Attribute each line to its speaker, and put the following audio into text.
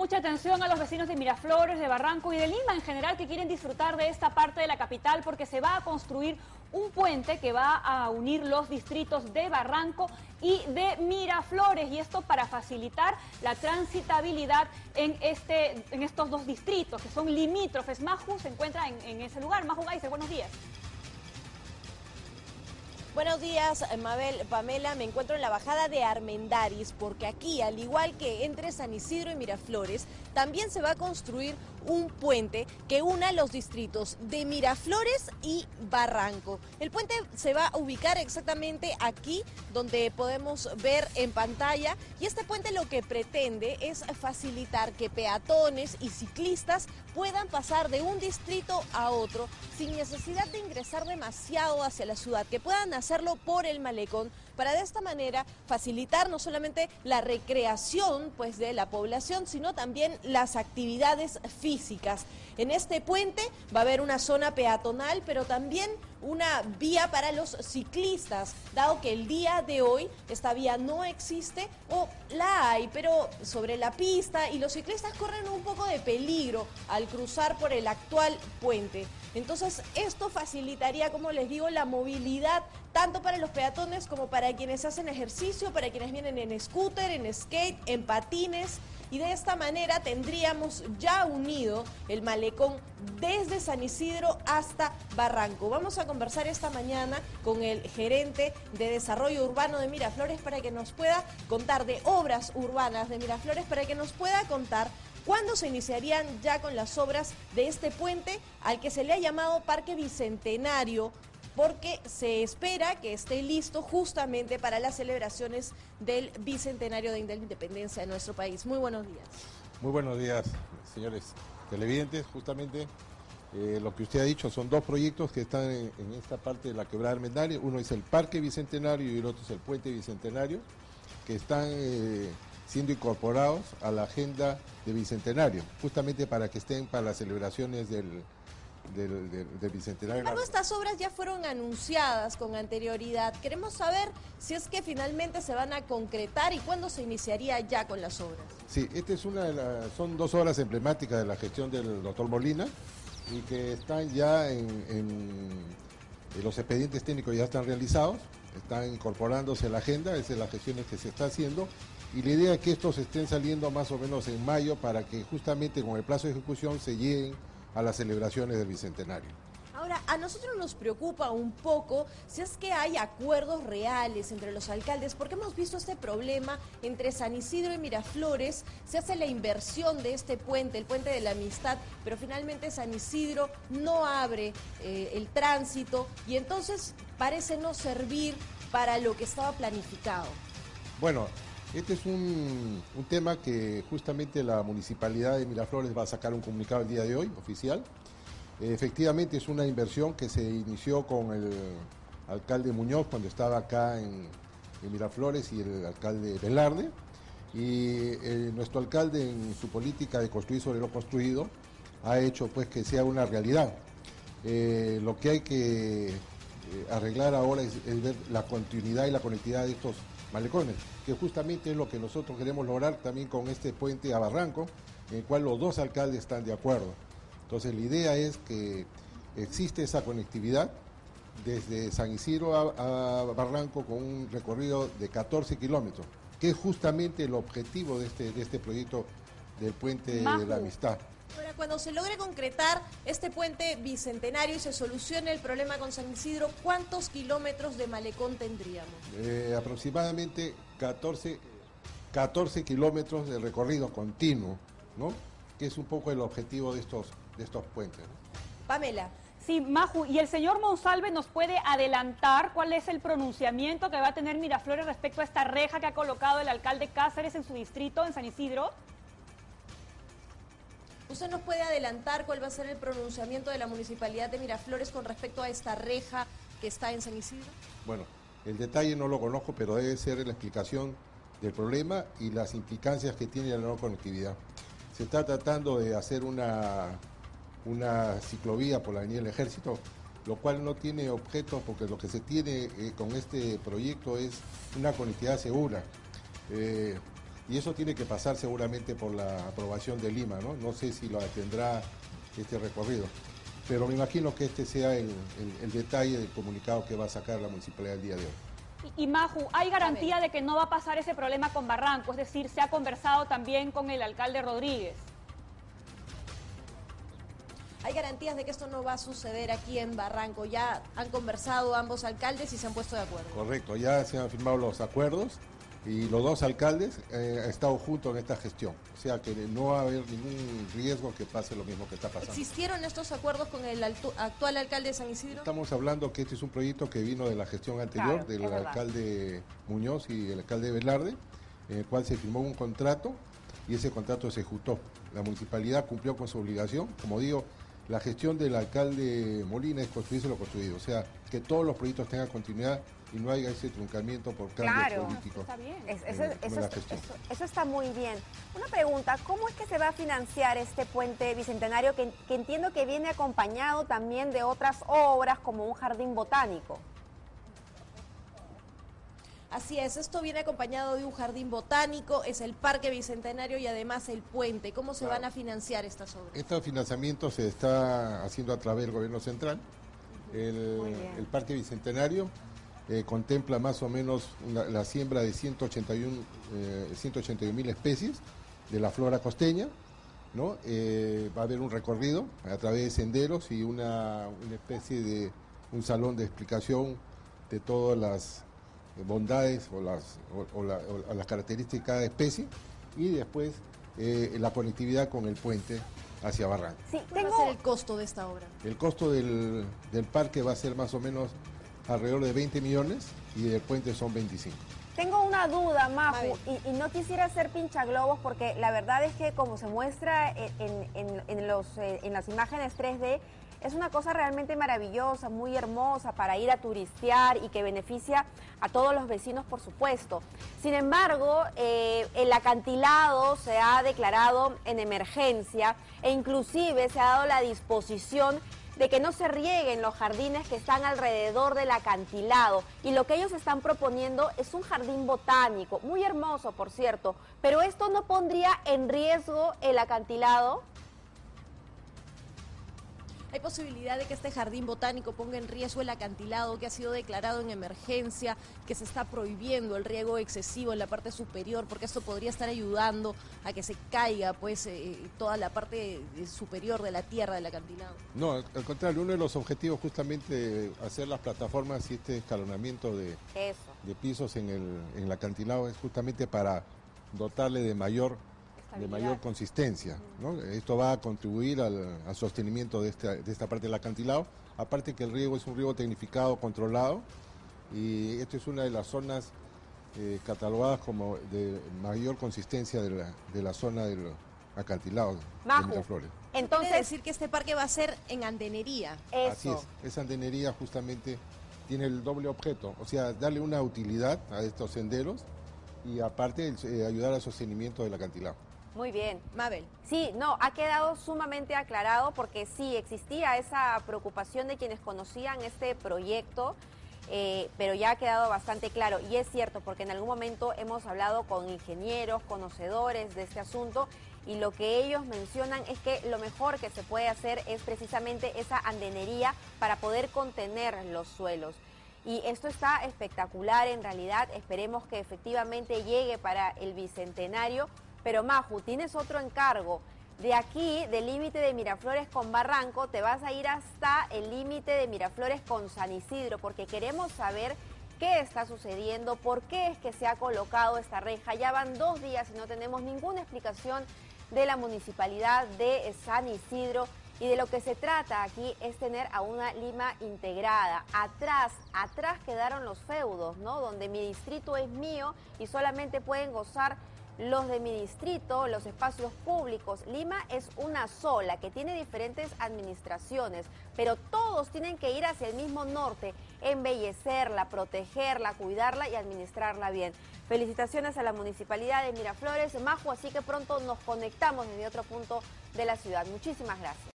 Speaker 1: mucha atención a los vecinos de Miraflores, de Barranco y de Lima en general que quieren disfrutar de esta parte de la capital porque se va a construir un puente que va a unir los distritos de Barranco y de Miraflores, y esto para facilitar la transitabilidad en estos dos distritos que son limítrofes. Maju se encuentra en ese lugar. Maju Gaiser, buenos días.
Speaker 2: Buenos días, Mabel, Pamela. Me encuentro en la bajada de Armendáriz porque aquí, al igual que entre San Isidro y Miraflores, también se va a construir un puente que una los distritos de Miraflores y Barranco. El puente se va a ubicar exactamente aquí donde podemos ver en pantalla, y este puente lo que pretende es facilitar que peatones y ciclistas puedan pasar de un distrito a otro sin necesidad de ingresar demasiado hacia la ciudad, que puedan hacerlo por el malecón, para de esta manera facilitar no solamente la recreación pues de la población, sino también las actividades físicas. En este puente va a haber una zona peatonal, pero también una vía para los ciclistas, dado que el día de hoy esta vía no existe, o la hay, pero sobre la pista, y los ciclistas corren un poco de peligro al cruzar por el actual puente. Entonces esto facilitaría, como les digo, la movilidad tanto para los peatones como para quienes hacen ejercicio, para quienes vienen en scooter, en skate, en patines. Y de esta manera tendríamos ya unido el malecón desde San Isidro hasta Barranco. Vamos a conversar esta mañana con el gerente de Desarrollo Urbano de Miraflores para que nos pueda contar, de Obras Urbanas de Miraflores, para que nos pueda contar cuándo se iniciarían ya con las obras de este puente al que se le ha llamado Parque Bicentenario, porque se espera que esté listo justamente para las celebraciones del Bicentenario de la Independencia de nuestro país. Muy buenos días.
Speaker 3: Muy buenos días, señores televidentes. Justamente lo que usted ha dicho son dos proyectos que están en esta parte de la quebrada Armendáriz. Uno es el Parque Bicentenario y el otro es el Puente Bicentenario, que están siendo incorporados a la agenda de Bicentenario, justamente para que estén para las celebraciones del Bicentenario.
Speaker 2: Sin embargo, estas obras ya fueron anunciadas con anterioridad. Queremos saber si es que finalmente se van a concretar y cuándo se iniciaría ya con las obras.
Speaker 3: Sí, esta es son dos obras emblemáticas de la gestión del doctor Molina y que están ya en los expedientes técnicos ya están realizados, están incorporándose a la agenda, esa es la gestión que se está haciendo, y la idea es que estos estén saliendo más o menos en mayo para que justamente con el plazo de ejecución se lleguen a las celebraciones del Bicentenario.
Speaker 2: Ahora, a nosotros nos preocupa un poco si es que hay acuerdos reales entre los alcaldes, porque hemos visto este problema entre San Isidro y Miraflores. Se hace la inversión de este puente, el Puente de la Amistad, pero finalmente San Isidro no abre el tránsito y entonces parece no servir para lo que estaba planificado.
Speaker 3: Bueno, este es un tema que justamente la Municipalidad de Miraflores va a sacar un comunicado el día de hoy, oficial. Efectivamente es una inversión que se inició con el alcalde Muñoz cuando estaba acá en Miraflores y el alcalde Velarde. Y nuestro alcalde, en su política de construir sobre lo construido, ha hecho pues que sea una realidad. Lo que hay que arreglar ahora es ver la continuidad y la conectividad de estos malecones, que justamente es lo que nosotros queremos lograr también con este puente a Barranco, en el cual los dos alcaldes están de acuerdo. Entonces la idea es que existe esa conectividad desde San Isidro a Barranco con un recorrido de 14 kilómetros, que es justamente el objetivo de este proyecto del Puente de la Amistad.
Speaker 2: Ahora, cuando se logre concretar este puente bicentenario y se solucione el problema con San Isidro, ¿cuántos kilómetros de malecón tendríamos?
Speaker 3: Aproximadamente 14 kilómetros de recorrido continuo, ¿no? Que es un poco el objetivo de estos puentes, ¿no?
Speaker 2: Pamela.
Speaker 1: Sí, Maju, ¿y el señor Monsalve nos puede adelantar cuál es el pronunciamiento que va a tener Miraflores respecto a esta reja que ha colocado el alcalde Cáceres en su distrito, en San Isidro?
Speaker 2: ¿Usted nos puede adelantar cuál va a ser el pronunciamiento de la Municipalidad de Miraflores con respecto a esta reja que está en San Isidro?
Speaker 3: Bueno, el detalle no lo conozco, pero debe ser la explicación del problema y las implicancias que tiene la no conectividad. Se está tratando de hacer una ciclovía por la Avenida del Ejército, lo cual no tiene objeto, porque lo que se tiene con este proyecto es una conectividad segura. y eso tiene que pasar seguramente por la aprobación de Lima, ¿no? No sé si lo tendrá este recorrido, pero me imagino que este sea el detalle del comunicado que va a sacar la municipalidad el día de hoy.
Speaker 1: Y Maju, ¿hay garantía de que no va a pasar ese problema con Barranco? Es decir, ¿se ha conversado también con el alcalde Rodríguez?
Speaker 2: ¿Hay garantías de que esto no va a suceder aquí en Barranco? ¿Ya han conversado ambos alcaldes y se han puesto de acuerdo?
Speaker 3: Correcto, ya se han firmado los acuerdos y los dos alcaldes han estado juntos en esta gestión. O sea que no va a haber ningún riesgo que pase lo mismo que está pasando.
Speaker 2: ¿Existieron estos acuerdos con el actual alcalde de San Isidro?
Speaker 3: Estamos hablando que este es un proyecto que vino de la gestión anterior,
Speaker 1: claro,
Speaker 3: del alcalde Muñoz y el alcalde Velarde, en el cual se firmó un contrato y ese contrato se ejecutó. La municipalidad cumplió con su obligación, como digo. La gestión del alcalde Molina es construirse lo construido, o sea, que todos los proyectos tengan continuidad y no haya ese truncamiento por cambios políticos.
Speaker 1: Está bien.
Speaker 4: Eso está muy bien. Una pregunta, ¿cómo es que se va a financiar este puente bicentenario que entiendo que viene acompañado también de otras obras como un jardín botánico?
Speaker 2: Así es, esto viene acompañado de un jardín botánico, es el Parque Bicentenario y además el puente. ¿Cómo se van a financiar estas obras?
Speaker 3: Este financiamiento se está haciendo a través del gobierno central. El Parque Bicentenario contempla más o menos la siembra de 181.000 especies de la flora costeña, ¿no? Va a haber un recorrido a través de senderos y una especie de un salón de explicación de todas las bondades o las características de cada especie y después la conectividad con el puente hacia Barranco.
Speaker 4: Sí,
Speaker 2: ¿Cuál va a ser el costo de esta obra?
Speaker 3: El costo del parque va a ser más o menos alrededor de 20 millones y del puente son 25.
Speaker 4: Tengo una duda, Maju, y no quisiera ser pinchaglobos porque la verdad es que como se muestra en las imágenes 3D, es una cosa realmente maravillosa, muy hermosa para ir a turistear y que beneficia a todos los vecinos, por supuesto. Sin embargo, el acantilado se ha declarado en emergencia e inclusive se ha dado la disposición de que no se rieguen los jardines que están alrededor del acantilado. Y lo que ellos están proponiendo es un jardín botánico, muy hermoso, por cierto. Pero ¿esto no pondría en riesgo el acantilado?
Speaker 2: ¿Hay posibilidad de que este jardín botánico ponga en riesgo el acantilado que ha sido declarado en emergencia, que se está prohibiendo el riego excesivo en la parte superior, porque esto podría estar ayudando a que se caiga pues toda la parte superior de la tierra del acantilado?
Speaker 3: No, al contrario, uno de los objetivos justamente hacer las plataformas y este escalonamiento de pisos en el acantilado es justamente para dotarle de mayor consistencia, ¿no? Esto va a contribuir al sostenimiento de esta parte del acantilado, aparte que el riego es un riego tecnificado, controlado, y esto es una de las zonas catalogadas como de mayor consistencia de la zona del acantilado de Miraflores.
Speaker 2: Entonces, ¿quiere decir que este parque va a ser en andenería?
Speaker 4: Eso.
Speaker 3: Así es, esa andenería justamente tiene el doble objeto, o sea, darle una utilidad a estos senderos y aparte ayudar al sostenimiento del acantilado.
Speaker 4: Muy bien.
Speaker 2: Mabel.
Speaker 4: Sí, no, ha quedado sumamente aclarado porque sí, existía esa preocupación de quienes conocían este proyecto, pero ya ha quedado bastante claro. Y es cierto, porque en algún momento hemos hablado con ingenieros, conocedores de este asunto, y lo que ellos mencionan es que lo mejor que se puede hacer es precisamente esa andenería para poder contener los suelos. Y esto está espectacular en realidad, esperemos que efectivamente llegue para el Bicentenario. Pero Maju, tienes otro encargo. De aquí, del límite de Miraflores con Barranco, te vas a ir hasta el límite de Miraflores con San Isidro, porque queremos saber qué está sucediendo, por qué es que se ha colocado esta reja. Ya van 2 días y no tenemos ninguna explicación de la municipalidad de San Isidro. Y de lo que se trata aquí es tener a una Lima integrada. Atrás quedaron los feudos, ¿no? Donde mi distrito es mío y solamente pueden gozar los de mi distrito, los espacios públicos. Lima es una sola, que tiene diferentes administraciones, pero todos tienen que ir hacia el mismo norte, embellecerla, protegerla, cuidarla y administrarla bien. Felicitaciones a la Municipalidad de Miraflores, Maju, así que pronto nos conectamos desde otro punto de la ciudad. Muchísimas gracias.